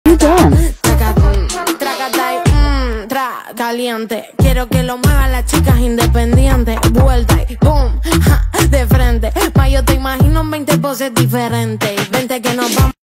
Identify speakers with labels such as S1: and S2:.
S1: You dance.
S2: Caliente, quiero que lo muevan las chicas independientes. Vuelta y boom, ja, de frente. Ma, yo te imagino en 20 poses diferentes. Vente que nos vamos.